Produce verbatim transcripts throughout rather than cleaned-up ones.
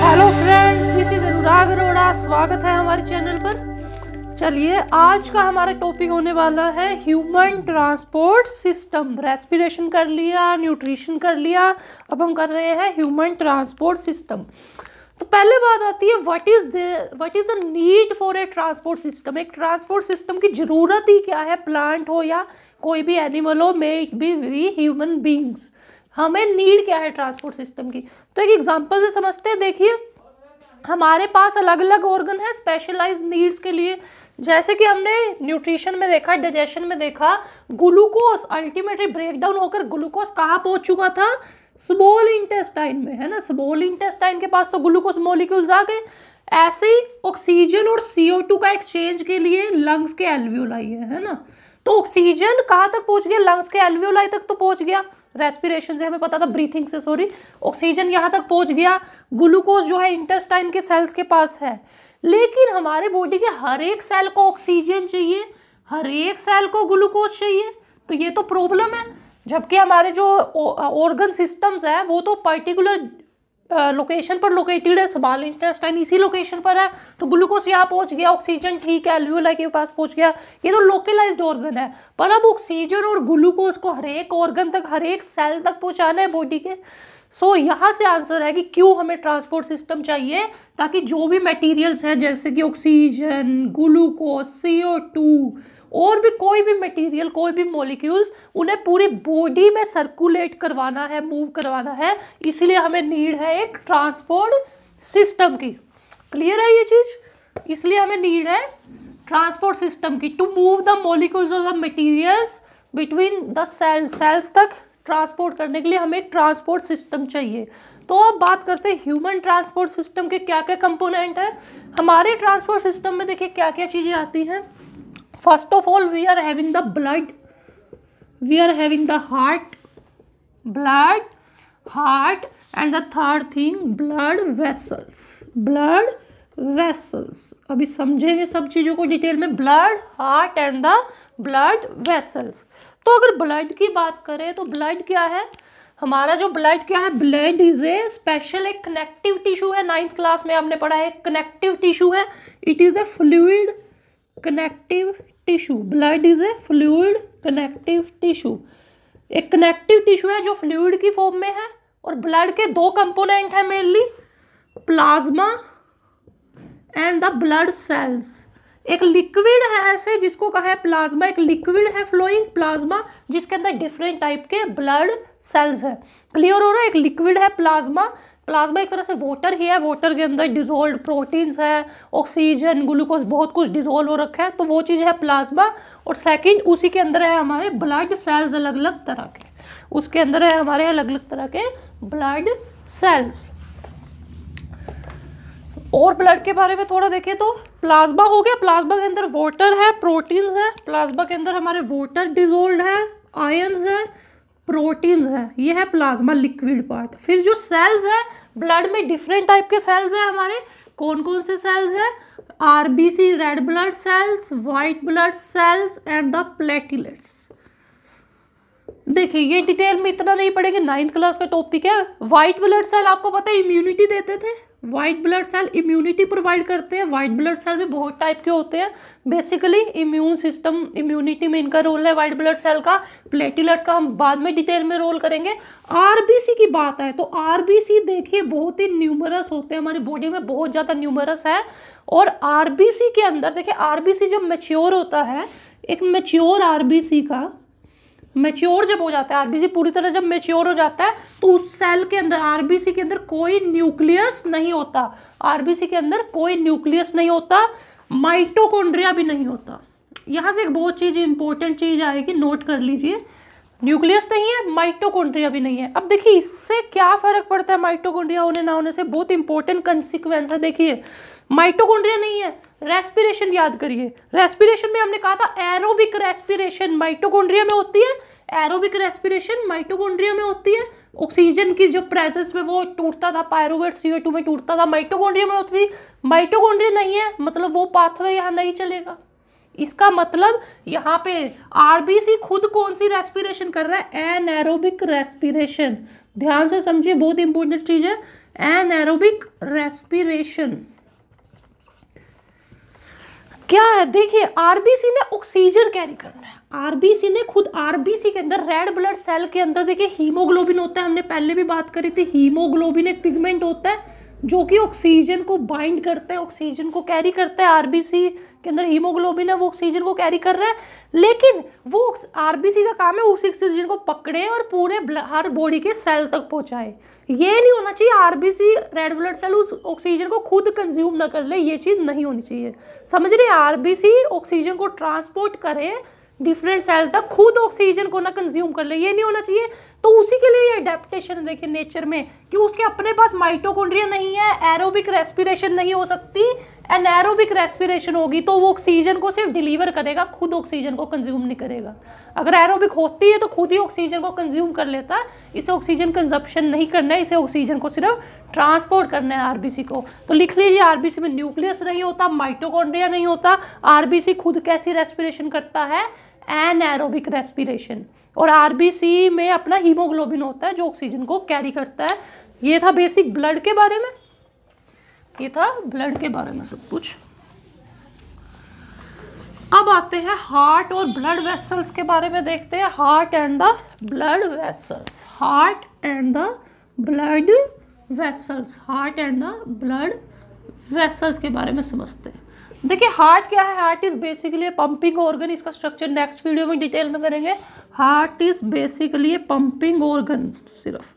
Hello friends, this is Anurag Arora. स्वागत है हमारे चैनल पर। चलिए, आज का हमारा टॉपिक होने वाला है ह्यूमन ट्रांसपोर्ट सिस्टम। रेस्पिरेशन कर लिया, न्यूट्रिशन कर लिया, अब हम कर रहे हैं ह्यूमन ट्रांसपोर्ट सिस्टम। तो पहले बात आती है what is the what is the need for a transport system. एक ट्रांसपोर्ट सिस्टम की ज़रूरत ही क्या है, प्लांट हो या कोई भी एनिमल हो, may it be we human beings, हमें नीड क्या है ट्रांसपोर्ट सिस्टम की। तो एक एग्जांपल से समझते हैं। देखिए, हमारे पास अलग अलग ऑर्गन है स्पेशलाइज्ड नीड्स के लिए। जैसे कि हमने न्यूट्रिशन में देखा, डाइजेशन में देखा, ग्लूकोज अल्टीमेटली ब्रेकडाउन होकर ग्लूकोज कहाँ पहुंच चुका था, स्मॉल इंटेस्टाइन में, है ना। स्मॉल इंटेस्टाइन के पास तो ग्लूकोज मॉलिक्यूल्स आ गए। ऐसे ही ऑक्सीजन और सी ओ टू का एक्सचेंज के लिए लंग्स के एल्वियोलाई है, है ना। तो ऑक्सीजन कहाँ तक पहुंच गया, लंग्स के एल्वियोलाई तक तो पहुंच गया। रेस्पिरेशन से हमें पता था, ब्रीथिंग से सॉरी, ऑक्सीजन यहाँ तक पहुंच गया। ग्लूकोज जो है इंटेस्टाइन के सेल्स के पास है। लेकिन हमारे बॉडी के हर एक सेल को ऑक्सीजन चाहिए, हर एक सेल को ग्लूकोज चाहिए। तो ये तो प्रॉब्लम है। जबकि हमारे जो ऑर्गन सिस्टम्स है वो तो पर्टिकुलर लोकेशन पर लोकेटेड है, स्मॉल इंटेस्टाइन इसी लोकेशन पर है। तो ग्लूकोज यहाँ पहुंच गया, ऑक्सीजन ठीक है, एल्वियोलाई के पास पहुंच गया। ये तो लोकलाइज्ड ऑर्गन है। पर अब ऑक्सीजन और ग्लूकोज को हर एक ऑर्गन तक, हर एक सेल तक पहुंचाना है बॉडी के। सो so, यहाँ से आंसर है कि क्यों हमें ट्रांसपोर्ट सिस्टम चाहिए, ताकि जो भी मटेरियल्स हैं जैसे कि oxygen, glucose, C O two और भी कोई भी मटेरियल, कोई भी मॉलिक्यूल्स, उन्हें पूरी बॉडी में सर्कुलेट करवाना है, मूव करवाना है। इसलिए हमें नीड है एक ट्रांसपोर्ट सिस्टम की। क्लियर है ये चीज? इसलिए हमें नीड है ट्रांसपोर्ट सिस्टम की टू मूव द मॉलिक्यूल्स और the materials between the cells. Cells तक ट्रांसपोर्ट करने के लिए हमें एक ट्रांसपोर्ट सिस्टम चाहिए। तो अब बात करते हैं ह्यूमन ट्रांसपोर्ट सिस्टम के क्या क्या कंपोनेंट है। हमारे ट्रांसपोर्ट सिस्टम में देखिए क्या क्या चीज़ें आती हैं। First of all, we are having the blood, we are having the heart, blood, heart, and the third thing, blood vessels, blood vessels. अभी समझेंगे सब चीज़ों को डिटेल में। blood, heart, and the blood vessels. तो अगर blood की बात करें तो blood क्या है, हमारा जो ब्लड क्या है, ब्लड इज ए स्पेशल, एक कनेक्टिव टिश्यू है। नाइन्थ क्लास में हमने पढ़ा है, कनेक्टिव टिश्यू है। It is a fluid connective tissue. Blood is a fluid connective tissue. एक कनेक्टिव टिश्यू है जो फ्लूइड की फॉर्म में है। और ब्लड के दो कंपोनेंट है mainly, plasma and the blood cells. एक लिक्विड है ऐसे जिसको कहा है प्लाज्मा, एक लिक्विड है फ्लोइंग प्लाज्मा जिसके अंदर डिफरेंट टाइप के ब्लड सेल्स है। क्लियर हो रहा है? एक लिक्विड है प्लाज्मा। प्लाज्मा एक तरह से वाटर ही है, वाटर के अंदर डिजोल्व प्रोटीन्स है, ऑक्सीजन, ग्लूकोज, बहुत कुछ डिजोल्व हो रखा है, तो वो चीज़ है प्लाज्मा। और सेकंड उसी के अंदर है हमारे ब्लड सेल्स अलग अलग तरह के, उसके अंदर है हमारे अलग अलग तरह के ब्लड सेल्स। और ब्लड के बारे में थोड़ा देखें तो प्लाज्मा हो गया, प्लाज्मा के अंदर वाटर है, प्रोटीन्स है, प्लाज्मा के अंदर हमारे वाटर डिजोल्व है, आयंस है, प्रोटीन्स है, ये है प्लाज्मा लिक्विड पार्ट। फिर जो सेल्स है ब्लड में, डिफरेंट टाइप के सेल्स है हमारे। कौन कौन से सेल्स है? RBC red blood cells, white blood cells and the platelets. देखिए ये डिटेल में इतना नहीं पढ़ेंगे, नाइन्थ क्लास का टॉपिक है। वाइट ब्लड सेल आपको पता है इम्यूनिटी देते थे, white blood cell immunity provide करते हैं। वाइट ब्लड सेल भी बहुत टाइप के होते हैं, बेसिकली इम्यून सिस्टम, इम्यूनिटी में इनका रोल है वाइट ब्लड सेल का। प्लेटलेट का हम बाद में डिटेल में रोल करेंगे। आरबीसी की बात है तो आरबीसी देखिए बहुत ही न्यूमरस होते हैं, हमारी बॉडी में बहुत ज़्यादा न्यूमरस है। और आरबीसी के अंदर देखिए, आरबीसी जब मैच्योर होता है, एक मैच्योर आरबीसी का मैच्योर जब हो जाता है, आरबीसी पूरी तरह जब मैच्योर हो जाता है, तो उस सेल के अंदर, आरबीसी के अंदर कोई न्यूक्लियस नहीं होता। आरबीसी के अंदर कोई न्यूक्लियस नहीं होता, माइटोकॉन्ड्रिया भी नहीं होता। यहाँ से एक बहुत चीज़ इंपॉर्टेंट चीज़ आएगी, नोट कर लीजिए। न्यूक्लियस नहीं है, माइटोकॉन्ड्रिया भी नहीं है। अब देखिए इससे क्या फ़र्क पड़ता है माइटोकॉन्ड्रिया होने ना होने से, बहुत इंपॉर्टेंट कंसिक्वेंस है। देखिए माइटोकॉन्ड्रिया नहीं है, रेस्पिरेशन याद करिए। रेस्पिरेशन में हमने कहा था एरोबिक रेस्पिरेशन माइटोकॉन्ड्रिया में होती है, एरोबिक रेस्पिरेशन माइटोकॉन्ड्रिया में होती है। ऑक्सीजन की जो प्रेजेंस में वो टूटता था, पायरुवेट सी ओ टू में टूटता था, माइटोकॉन्ड्रिया में होती थी। माइटोकॉन्ड्रिया नहीं है मतलब वो पाथवे यहाँ नहीं चलेगा। इसका मतलब यहाँ पे आरबीसी खुद कौन सी रेस्पिरेशन कर रहा है? Anaerobic respiration. ध्यान से समझिए, बहुत इंपॉर्टेंट चीज है। एनारोबिक रेस्पिरेशन क्या है? देखिए आरबीसी ने ऑक्सीजन कैरी करना है। आरबीसी ने खुद, आरबीसी के अंदर रेड ब्लड सेल के अंदर देखिए हीमोग्लोबिन होता है, हमने पहले भी बात करी थी। हीमोग्लोबिन एक पिगमेंट होता है जो कि ऑक्सीजन को बाइंड करता है, ऑक्सीजन को कैरी करता है। आरबीसी के अंदर हीमोग्लोबिन है, वो ऑक्सीजन को कैरी कर रहा है, लेकिन वो आरबीसी का काम है उस ऑक्सीजन को पकड़े और पूरे हर बॉडी के सेल तक पहुंचाए। ये नहीं होना चाहिए आरबीसी रेड ब्लड सेल उस ऑक्सीजन को खुद कंज्यूम ना कर ले, ये चीज़ नहीं होनी चाहिए। समझ रहे? आरबीसी ऑक्सीजन को ट्रांसपोर्ट करे डिफरेंट सेल तक, खुद ऑक्सीजन को ना कंज्यूम कर ले, ये नहीं होना चाहिए। तो उसी के लिए ये अडेप्टेशन देखिए नेचर में कि उसके अपने पास माइटोकॉन्ड्रिया नहीं है, एरोबिक रेस्पिरेशन नहीं हो सकती। एनारोबिक रेस्पिरेशन होगी तो वो ऑक्सीजन को सिर्फ डिलीवर करेगा, खुद ऑक्सीजन को कंज्यूम नहीं करेगा। अगर एरोबिक होती है तो खुद ही ऑक्सीजन को कंज्यूम कर लेता। इसे ऑक्सीजन कंजप्शन नहीं करना है, इसे ऑक्सीजन को सिर्फ ट्रांसपोर्ट करना है आरबीसी को। तो लिख लीजिए आरबीसी में न्यूक्लियस नहीं होता, माइटोकॉन्ड्रिया नहीं होता। आरबीसी खुद कैसी रेस्पिरेशन करता है? Anaerobic respiration. और आरबीसी में अपना हीमोग्लोबिन होता है जो ऑक्सीजन को कैरी करता है। ये था बेसिक ब्लड के बारे में, ये था ब्लड के बारे में सब कुछ। अब आते हैं हार्ट और ब्लड वेसल्स के बारे में देखते हैं। Heart and the blood vessels, heart and the blood vessels, heart and the blood vessels के बारे में समझते हैं। देखिए हार्ट क्या है? Heart is basically a pumping organ. इसका स्ट्रक्चर नेक्स्ट वीडियो में डिटेल में करेंगे। Heart is basically a pumping organ, सिर्फ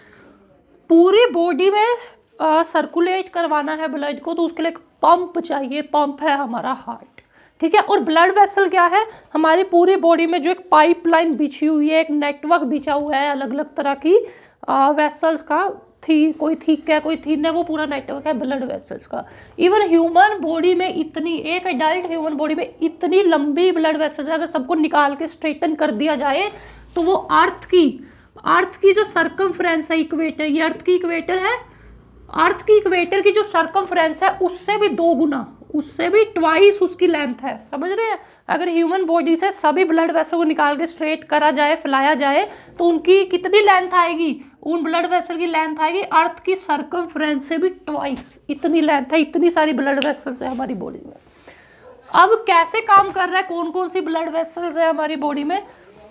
पूरी बॉडी में सर्कुलेट uh, करवाना है ब्लड को, तो उसके लिए एक पंप चाहिए, पंप है हमारा हार्ट, ठीक है। और ब्लड वेसल क्या है? हमारी पूरी बॉडी में जो एक पाइपलाइन बिछी हुई है, एक नेटवर्क बिछा हुआ है अलग अलग तरह की वेसल्स का, थी कोई थिक है कोई थिन है, वो पूरा नेटवर्क है ब्लड वेसल्स का। इवन ह्यूमन बॉडी में इतनी, एक एडल्ट ह्यूमन बॉडी में इतनी लंबी ब्लड वेसल्स है, अगर सबको निकाल के स्ट्रेटन कर दिया जाए तो वो अर्थ की अर्थ की जो सर्कमफ्रेंस है, इक्वेटर, ये अर्थ की इक्वेटर है, अर्थ की इक्वेटर की जो सर्कमफ्रेंस है उससे भी दो गुना, उससे भी ट्वाइस उसकी लेंथ है। समझ रहे हैं? अगर ह्यूमन बॉडी से सभी ब्लड वेसल को निकाल के स्ट्रेट करा जाए, फैलाया जाए, तो उनकी कितनी लेंथ आएगी? उन ब्लड वेसल की लेंथ आएगी अर्थ की सर्कमफ्रेंस से भी ट्वाइस, इतनी लेंथ है, इतनी सारी ब्लड वेसल्स है हमारी बॉडी में। अब कैसे काम कर रहा है, कौन कौन सी ब्लड वेसल्स है हमारी बॉडी में?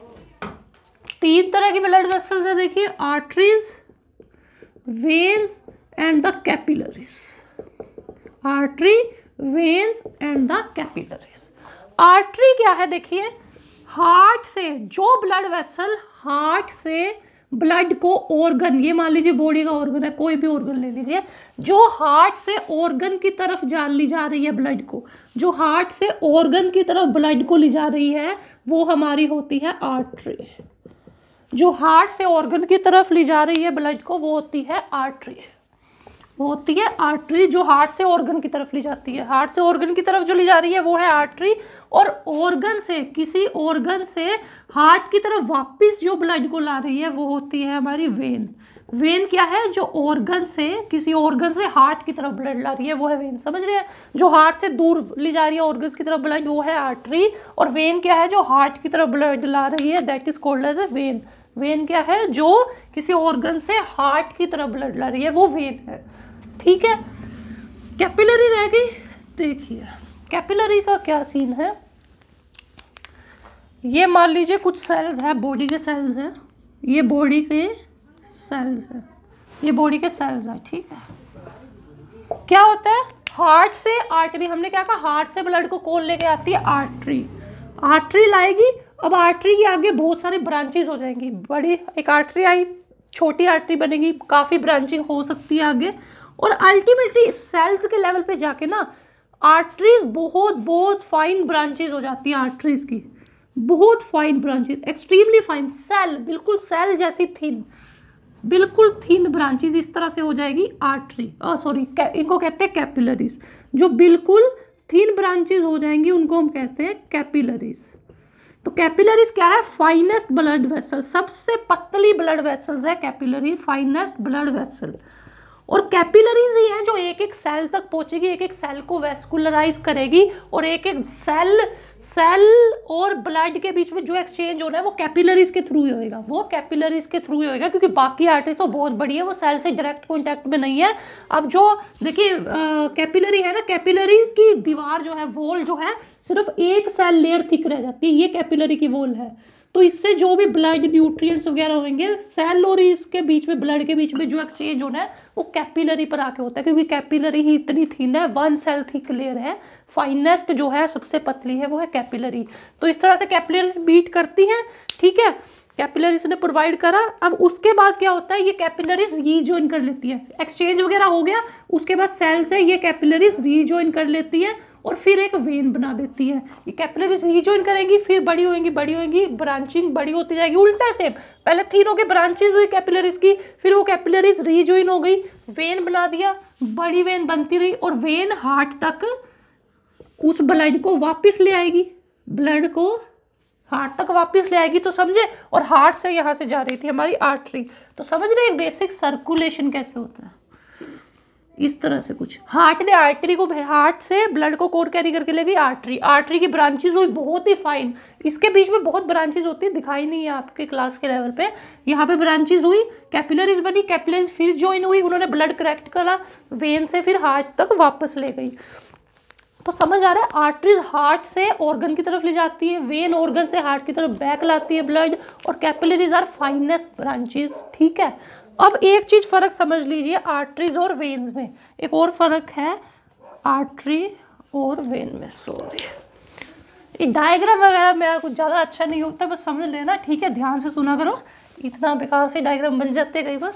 तीन तरह की ब्लड वेसल्स है, देखिए, arteries, veins and the capillaries. Artery, veins and the capillaries. Artery क्या है? देखिए, हार्ट से जो ब्लड वेसल हार्ट से ब्लड को ऑर्गन, ये मान लीजिए बॉडी का ऑर्गन है, कोई भी ऑर्गन ले लीजिए, जो हार्ट से ऑर्गन की तरफ जा ली जा रही है ब्लड को, जो हार्ट से ऑर्गन की तरफ ब्लड को ले जा रही है, वो हमारी होती है आर्टरी। जो हार्ट से ऑर्गन की तरफ ले जा रही है ब्लड को, वो होती है आर्टरी, वो होती है आर्टरी। जो हार्ट से ऑर्गन की तरफ ले जाती है, हार्ट से ऑर्गन की तरफ जो ले जा रही है वो है आर्टरी। और ऑर्गन से, किसी ऑर्गन से हार्ट की तरफ वापस जो ब्लड को ला रही है वो होती है हमारी वेन। वेन क्या है? जो ऑर्गन से, किसी ऑर्गन से हार्ट की तरफ ब्लड ला रही है वो है वेन। समझ रहे हैं? जो हार्ट से दूर ले जा रही है ऑर्गन्स की तरफ ब्लड, वो है आर्टरी। और वेन क्या है? जो हार्ट की तरफ ब्लड ला रही है, that is called as a vein. Vein क्या है? जो किसी ऑर्गन से हार्ट की तरफ ब्लड ला रही है, वो वेन है, ठीक है। कैपिलरी रह गई। देखिए कैपिलरी का क्या सीन है, ये मान लीजिए कुछ सेल्स हैं, बॉडी के सेल्स हैं, ये बॉडी के सेल्स हैं, ये बॉडी के सेल्स हैं, ठीक है। क्या होता है? हार्ट से आर्टरी, हमने क्या कहा, हार्ट से ब्लड को कौन लेके आती है? आर्टरी। आर्टरी लाएगी। अब आर्टरी के आगे बहुत सारी ब्रांचेस हो जाएंगी, बड़ी एक आर्टरी आई, छोटी आर्टरी बनेगी, काफ़ी ब्रांचिंग हो सकती है आगे, और अल्टीमेटली सेल्स के लेवल पे जाके ना आर्टरीज बहुत बहुत फाइन ब्रांचेस हो जाती है, आर्टरीज की बहुत fine branches, extremely fine, cell, बिल्कुल सेल जैसी थिन, बिल्कुल थिन ब्रांचेस इस तरह से हो जाएगी आर्टरी, सॉरी इनको कहते हैं कैपिलरीज। जो बिल्कुल थिन ब्रांचेस हो जाएंगी उनको हम कहते हैं कैपिलरीज। तो कैपिलरीज क्या है? फाइनेस्ट ब्लड वेसल, सबसे पतली ब्लड वेसल्स है कैपिलरी, फाइनेस्ट ब्लड वेसल। और कैपिलरीज ही हैं जो एक एक सेल तक पहुंचेगी, एक एक सेल को वेस्कुलराइज करेगी और एक एक सेल सेल और ब्लड के बीच में जो एक्सचेंज होना है वो कैपिलरीज के थ्रू ही होएगा, वो कैपिलरीज के थ्रू ही होएगा, क्योंकि बाकी आर्टरीज तो बहुत बड़ी है, वो सेल से डायरेक्ट कॉन्टैक्ट में नहीं है। अब जो देखिए कैपिलरी है ना, कैपिलरी की दीवार जो है, वॉल जो है, सिर्फ एक सेल लेयर थिक रह जाती है, ये कैपिलरी की वॉल है। तो इससे जो भी ब्लड न्यूट्रिएंट्स वगैरह होंगे सेल और इसके बीच में, ब्लड के बीच में जो एक्सचेंज होना है वो कैपिलरी पर आके होता है, क्योंकि कैपिलरी ही इतनी थिन है, वन सेल थिक लेयर है, फाइनेस्ट जो है, सबसे पतली है, वो है कैपिलरी। तो इस तरह से कैपिलरीज बीट करती हैं, ठीक है, कैपिलरीज ने प्रोवाइड करा। अब उसके बाद क्या होता है, ये कैपिलरीज रीजॉइन कर लेती है, एक्सचेंज वगैरह हो गया, उसके बाद सेल से ये कैपिलरीज रीजॉइन कर लेती है और फिर एक वेन बना देती है। ये कैपिलरीज रीजॉइन करेंगी, फिर बड़ी होंगी बड़ी होंगी ब्रांचिंग बड़ी होती जाएगी, उल्टा है सेम, पहले तीनों के ब्रांचेज हुई कैपिलरीज की, फिर वो कैपिलरीज रीजॉइन हो गई, वेन बना दिया, बड़ी वेन बनती रही और वेन हार्ट तक उस ब्लड को वापस ले आएगी, ब्लड को हार्ट तक वापस ले आएगी। तो समझे, और हार्ट से यहाँ से जा रही थी हमारी आर्टरी। तो समझ रहे हैं बेसिक सर्कुलेशन कैसे होता है, इस तरह से कुछ। हार्ट ने आर्टरी को, हार्ट से ब्लड को कोर कैरी करके ले गई आर्टरी, आर्टरी की ब्रांचेज हुई बहुत ही फाइन, इसके बीच में बहुत ब्रांचेज होती है, दिखाई नहीं है आपके क्लास के लेवल पे, यहाँ पे ब्रांचेज हुई, कैपिलरीज बनी, कैपिलरीज फिर ज्वाइन हुई, उन्होंने ब्लड करेक्ट करा, वेन से फिर हार्ट तक वापस ले गई। तो समझ आ रहा है, आर्टरीज हार्ट से ऑर्गन की तरफ ले जाती है, वेन ऑर्गन से हार्ट की तरफ बैक लाती है ब्लड, और कैपिलरीज आर फाइनेस्ट ब्रांचेज, ठीक है। अब एक चीज फर्क समझ लीजिए आर्टरीज और वेन्स में, एक और फर्क है आर्टरी और वेन में, सॉरी ये डायग्राम वगैरह मेरा कुछ ज़्यादा अच्छा नहीं होता, बस समझ लेना, ठीक है, ध्यान से सुना करो, इतना बेकार से डायग्राम बन जाते हैं कई बार।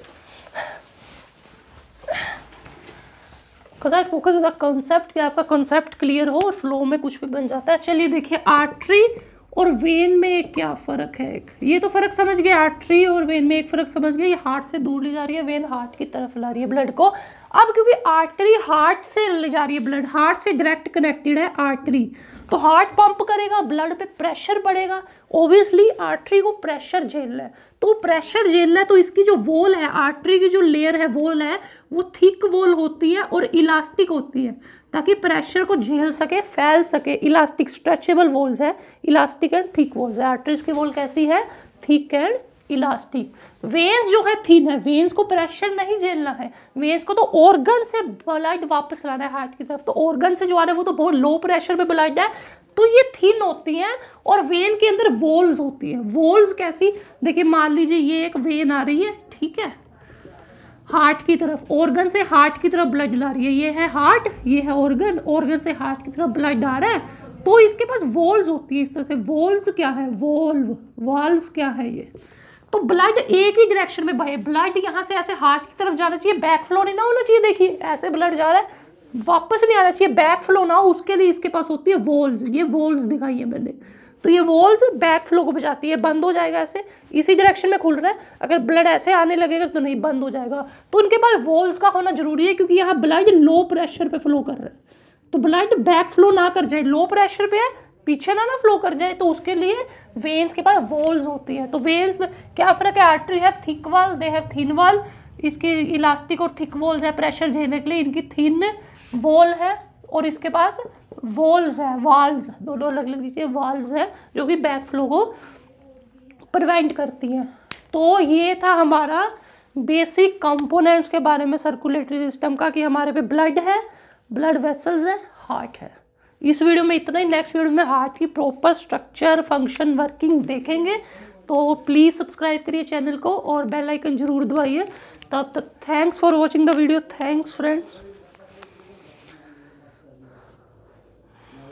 आई फोकस द कॉन्सेप्ट, कि आपका कॉन्सेप्ट क्लियर हो और फ्लो में कुछ भी बन जाता है। चलिए देखिए आर्टरी और वेन में क्या फ़र्क है, एक ये तो फ़र्क समझ गए, आर्टरी और वेन में एक फ़र्क समझ गए, ये हार्ट से दूर ले जा रही है, वेन हार्ट की तरफ ला रही है ब्लड को। अब क्योंकि आर्टरी हार्ट से ले जा रही है ब्लड, हार्ट से डायरेक्ट कनेक्टेड है आर्टरी, तो हार्ट पंप करेगा, ब्लड पे प्रेशर बढ़ेगा, ओबियसली आर्टरी को प्रेशर झेलना है, तो प्रेशर झेलना है, तो इसकी जो वॉल है, आर्टरी की जो लेयर है, वॉल है, वो थिक वॉल होती है और इलास्टिक होती है, ताकि प्रेशर को झेल सके, फैल सके, इलास्टिक स्ट्रेचेबल वॉल्स है, इलास्टिक एंड थिक वॉल्स है। आर्टरीज की वॉल कैसी है, थिक एंड इलास्टिक। वेन्स जो है थिन है, वेन्स को प्रेशर नहीं झेलना है, वेन्स को तो ऑर्गन से ब्लड वापस लाना है हार्ट की तरफ, तो ऑर्गन से जो आ रहा है वो तो बहुत लो प्रेशर पे ब्लड है, तो ये थिन होती हैं, और वेन के अंदर वॉल्स होती है। वॉल्स कैसी, देखिए मान लीजिए ये एक वेन आ रही है, ठीक है, हार्ट की तरफ, ऑर्गन से हार्ट की तरफ ब्लड ला रही है, ये है हार्ट, ये है ऑर्गन, ऑर्गन से हार्ट की तरफ ब्लड आ रहा है, तो इसके पास वॉल्स होती है इस तरह से। वॉल्स क्या है, वॉल्व, वॉल्व्स क्या है ये, तो ब्लड एक ही डायरेक्शन में बहे, ब्लड यहाँ से ऐसे हार्ट की तरफ जाना चाहिए, बैक फ्लो नहीं ना होना चाहिए, देखिए ऐसे ब्लड जा रहा है, वापस नहीं आना चाहिए, बैक फ्लो ना हो, उसके लिए इसके पास होती है वॉल्स, ये वॉल्स दिखाई है मैंने, तो ये वॉल्स बैक फ्लो को बचाती है, बंद हो जाएगा ऐसे, इसी डायरेक्शन में खुल रहा है, अगर ब्लड ऐसे आने लगेगा तो नहीं, बंद हो जाएगा, तो उनके पास वॉल्स का होना जरूरी है, क्योंकि यहाँ ब्लड लो प्रेशर पे फ्लो कर रहा है, तो ब्लड बैक फ्लो ना कर जाए, लो प्रेशर पे है, पीछे ना ना फ्लो कर जाए, तो उसके लिए वेन्स के पास वॉल्स होती है। तो वेन्स में क्या फ़र्क है, आर्टरी है thick wall, they have thin wall, इसके इलास्टिक और थिक वॉल्स है प्रेशर झेलने के लिए, इनकी थिन वॉल है, और इसके पास वॉल्स है, वाल्व्स, दोनों अलग अलग चीज़ें, वाल्व्स है जो कि बैक फ्लो को प्रिवेंट करती हैं। तो ये था हमारा बेसिक कंपोनेंट्स के बारे में सर्कुलेटरी सिस्टम का, कि हमारे पे ब्लड है, ब्लड वेसल्स है, हार्ट है। इस वीडियो में इतना ही, नेक्स्ट वीडियो में हार्ट की प्रॉपर स्ट्रक्चर, फंक्शन, वर्किंग देखेंगे। तो प्लीज़ सब्सक्राइब करिए चैनल को और बेल आइकन जरूर दबाइए। तब तक thanks for watching the video, thanks friends.